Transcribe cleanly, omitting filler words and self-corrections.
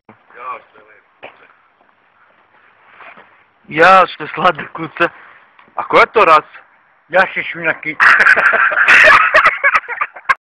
Ja, što je lijepo. Ja, što je slatko kuca. A koja je to rasa? Ja se šunakit.